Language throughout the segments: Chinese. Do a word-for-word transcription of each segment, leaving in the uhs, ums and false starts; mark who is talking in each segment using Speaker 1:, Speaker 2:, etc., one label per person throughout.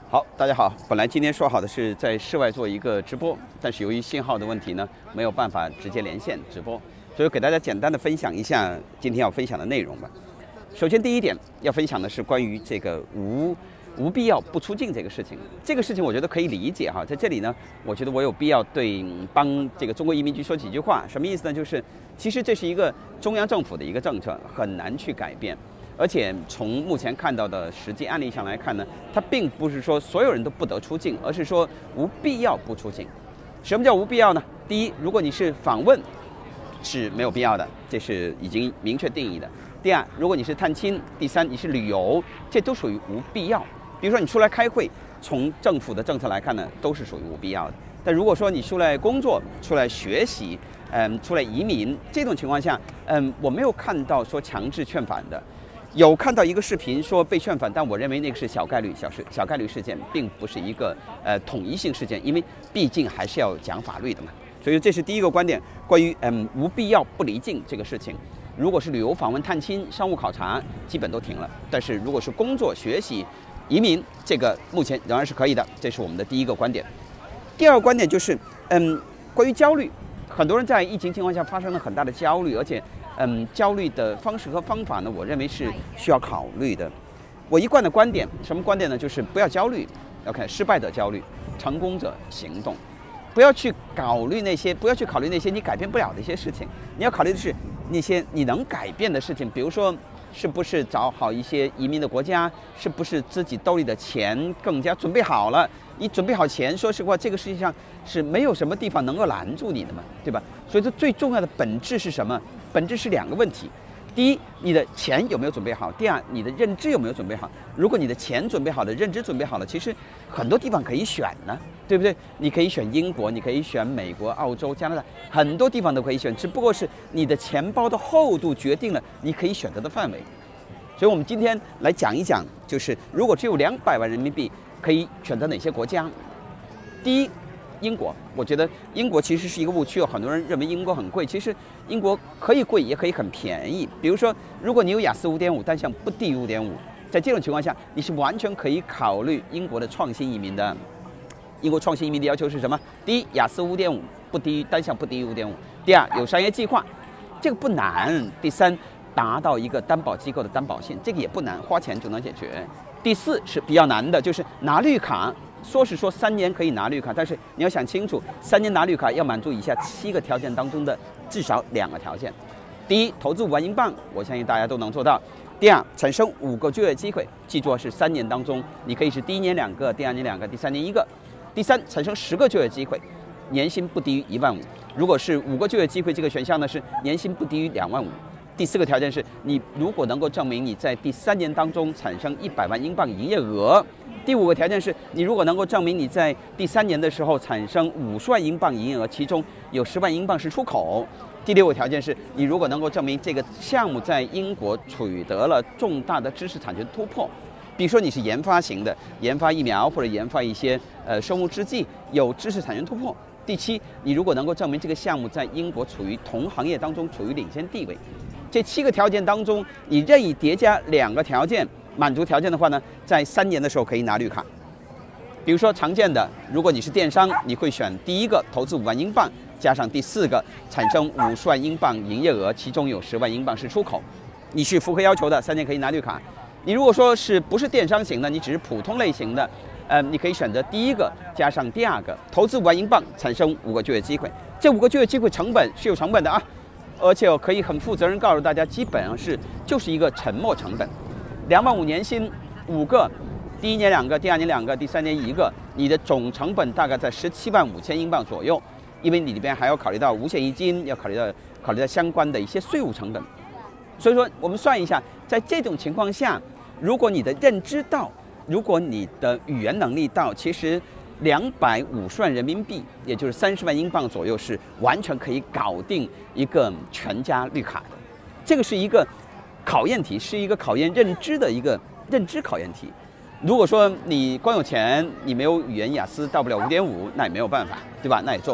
Speaker 1: 好，大家好。本来今天说好的是在室外做一个直播，但是由于信号的问题呢，没有办法直接连线直播，所以给大家简单的分享一下今天要分享的内容吧。首先，第一点要分享的是关于这个无无必要不出境这个事情。这个事情我觉得可以理解哈，在这里呢，我觉得我有必要对帮这个中国移民局说几句话。什么意思呢？就是其实这是一个中央政府的一个政策，很难去改变。而且从目前看到的实际案例上来看呢，它并不是说所有人都不得出境，而是说无必要不出境。什么叫无必要呢？第一，如果你是访问，是没有必要的，这是已经明确定义的。第二，如果你是探亲；第三，你是旅游，这都属于无必要。比如说你出来开会，从政府的政策来看呢，都是属于无必要的。但如果说你出来工作、出来学习，嗯，出来移民，这种情况下，嗯，我没有看到说强制劝返的。有看到一个视频说被劝返，但我认为那个是小概率小事小概率事件，并不是一个呃统一性事件，因为毕竟还是要讲法律的嘛。所以这是第一个观点，关于嗯无必要不离境这个事情。如果是旅游访问、探亲、商务考察，基本都停了。但是如果是工作、学习、移民，这个目前仍然是可以的，这是我们的第一个观点。第二个观点就是嗯关于焦虑，很多人在疫情情况下发生了很大的焦虑，而且。嗯，焦虑的方式和方法呢，我认为是需要考虑的。我一贯的观点，什么观点呢？就是不要焦虑 ，OK， 失败者焦虑，成功者行动。不要去考虑那些，不要去考虑那些你改变不了的一些事情。你要考虑的是那些你能改变的事情，比如说，是不是找好一些移民的国家？是不是自己兜里的钱更加准备好了？你准备好钱，说实话，这个世界上是没有什么地方能够拦住你的嘛，对吧？所以这最重要的本质是什么？本质是两个问题，第一，你的钱有没有准备好？第二，你的认知有没有准备好？如果你的钱准备好了，认知准备好了，其实很多地方可以选呢，对不对？你可以选英国，你可以选美国、澳洲、加拿大，很多地方都可以选，只不过是你的钱包的厚度决定了你可以选择的范围。所以我们今天来讲一讲，就是如果只有两百万人民币，可以选择哪些国家？第一。英国，我觉得英国其实是一个误区，有很多人认为英国很贵，其实英国可以贵，也可以很便宜。比如说，如果你有雅思五点五，单项不低于五点五，在这种情况下，你是完全可以考虑英国的创新移民的。英国创新移民的要求是什么？第一，雅思五点五不低于单项不低于五点五；第二，有商业计划，这个不难；第三，达到一个担保机构的担保性，这个也不难，花钱就能解决；第四是比较难的，就是拿绿卡。说是说三年可以拿绿卡，但是你要想清楚，三年拿绿卡要满足以下七个条件当中的至少两个条件。第一，投资五万英镑，我相信大家都能做到。第二，产生五个就业机会，记住是三年当中，你可以是第一年两个，第二年两个，第三年一个。第三，产生十个就业机会，年薪不低于一万五。如果是五个就业机会，这个选项呢是年薪不低于两万五。第四个条件是你如果能够证明你在第三年当中产生一百万英镑营业额。第五个条件是你如果能够证明你在第三年的时候产生五十万英镑营业额，其中有十万英镑是出口。第六个条件是你如果能够证明这个项目在英国取得了重大的知识产权突破，比如说你是研发型的，研发疫苗或者研发一些呃生物制剂，有知识产权突破。第七，你如果能够证明这个项目在英国处于同行业当中处于领先地位。这七个条件当中，你任意叠加两个条件，满足条件的话呢，在三年的时候可以拿绿卡。比如说常见的，如果你是电商，你会选第一个投资五万英镑，加上第四个产生五十万英镑营业额，其中有十万英镑是出口，你是符合要求的，三年可以拿绿卡。你如果说是不是电商型的，你只是普通类型的，呃，你可以选择第一个加上第二个，投资五万英镑，产生五个就业机会。这五个就业机会成本是有成本的啊。而且我可以很负责任告诉大家，基本上是就是一个沉没成本，两万五年薪五个，第一年两个，第二年两个，第三年一个，你的总成本大概在十七万五千英镑左右，因为你里边还要考虑到五险一金，要考虑到考虑到相关的一些税务成本。所以说，我们算一下，在这种情况下，如果你的认知到，如果你的语言能力到，其实。两百五十万人民币，也就是三十万英镑左右，是完全可以搞定一个全家绿卡的。这个是一个考验题，是一个考验认知的一个认知考验题。如果说你光有钱，你没有语言雅思到不了五点五，那也没有办法，对吧？那也做不了。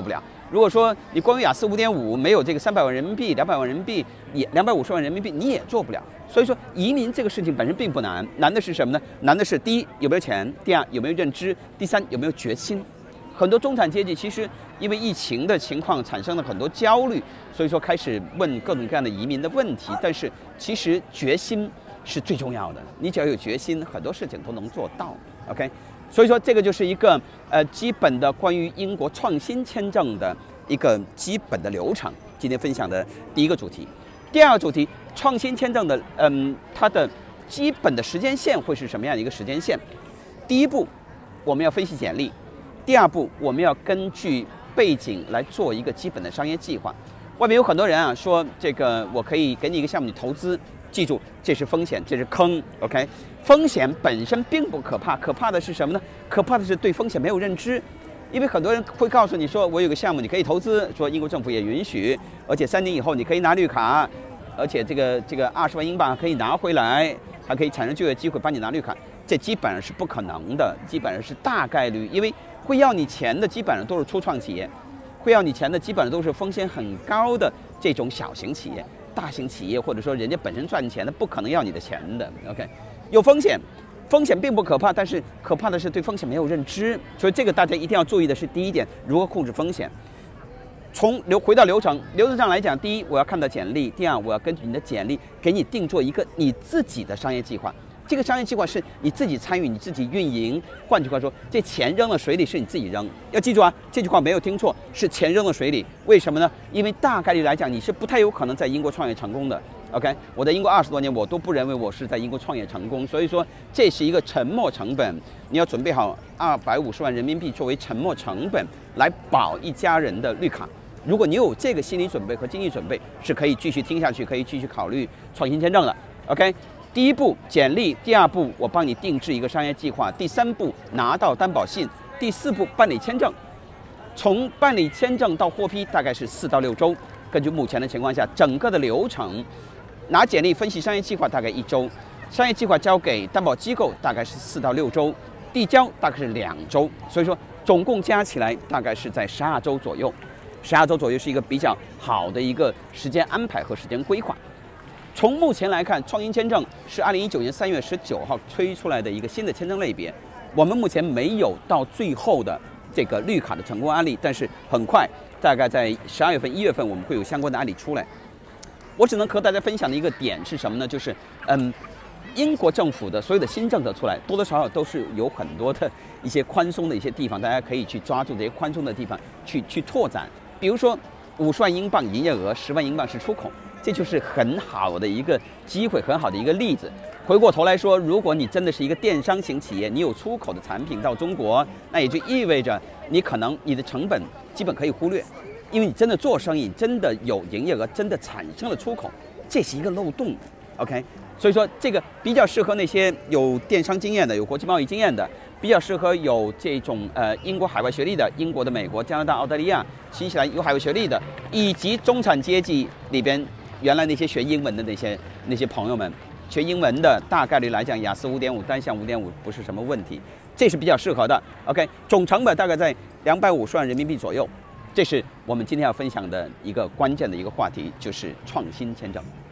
Speaker 1: 如果说你光有雅思五点五，没有这个三百万人民币、两百万人民币，也两百五十万人民币，你也做不了。所以说，移民这个事情本身并不难，难的是什么呢？难的是第一有没有钱，第二有没有认知，第三有没有决心。很多中产阶级其实因为疫情的情况产生了很多焦虑，所以说开始问各种各样的移民的问题。但是其实决心是最重要的，你只要有决心，很多事情都能做到。OK， 所以说这个就是一个呃基本的关于英国创新签证的一个基本的流程。今天分享的第一个主题，第二个主题，创新签证的嗯它的基本的时间线会是什么样的一个时间线？第一步，我们要分析简历。第二步，我们要根据背景来做一个基本的商业计划。外面有很多人啊说，这个我可以给你一个项目，你投资，记住这是风险，这是坑。OK， 风险本身并不可怕，可怕的是什么呢？可怕的是对风险没有认知。因为很多人会告诉你说，我有个项目你可以投资，说英国政府也允许，而且三年以后你可以拿绿卡，而且这个这个二十万英镑可以拿回来，还可以产生就业机会，帮你拿绿卡。这基本上是不可能的，基本上是大概率，因为会要你钱的基本上都是初创企业，会要你钱的基本上都是风险很高的这种小型企业。大型企业或者说人家本身赚钱的，不可能要你的钱的。OK， 有风险，风险并不可怕，但是可怕的是对风险没有认知。所以这个大家一定要注意的是，第一点，如何控制风险。从流回到流程，流程上来讲，第一，我要看到简历；第二，我要根据你的简历给你定做一个你自己的商业计划。这个商业计划是你自己参与，你自己运营。换句话说，这钱扔了水里是你自己扔。要记住啊，这句话没有听错，是钱扔了水里。为什么呢？因为大概率来讲，你是不太有可能在英国创业成功的。OK， 我在英国二十多年，我都不认为我是在英国创业成功。所以说，这是一个沉没成本，你要准备好二百五十万人民币作为沉没成本来保一家人的绿卡。如果你有这个心理准备和经济准备，是可以继续听下去，可以继续考虑创新签证的。OK。第一步简历，第二步我帮你定制一个商业计划，第三步拿到担保信，第四步办理签证。从办理签证到获批大概是四到六周，根据目前的情况下，整个的流程，拿简历分析商业计划大概一周，商业计划交给担保机构大概是四到六周，递交大概是两周，所以说总共加起来大概是在十二周左右，十二周左右是一个比较好的一个时间安排和时间规划。从目前来看，创新签证是二零一九年三月十九号推出来的一个新的签证类别。我们目前没有到最后的这个绿卡的成功案例，但是很快，大概在十二月份、一月份，我们会有相关的案例出来。我只能和大家分享的一个点是什么呢？就是，嗯，英国政府的所有的新政策出来，多多少少都是有很多的一些宽松的一些地方，大家可以去抓住这些宽松的地方去去拓展。比如说，五十万英镑营业额，十万英镑是出口。这就是很好的一个机会，很好的一个例子。回过头来说，如果你真的是一个电商型企业，你有出口的产品到中国，那也就意味着你可能你的成本基本可以忽略，因为你真的做生意，真的有营业额，真的产生了出口，这是一个漏洞。OK， 所以说这个比较适合那些有电商经验的、有国际贸易经验的，比较适合有这种呃英国海外学历的，英国的、美国、加拿大、澳大利亚、新西兰有海外学历的，以及中产阶级里边。原来那些学英文的那些那些朋友们，学英文的大概率来讲，雅思五点五、单项五点五不是什么问题，这是比较适合的。OK， 总成本大概在两百五十万人民币左右，这是我们今天要分享的一个关键的一个话题，就是创新签证。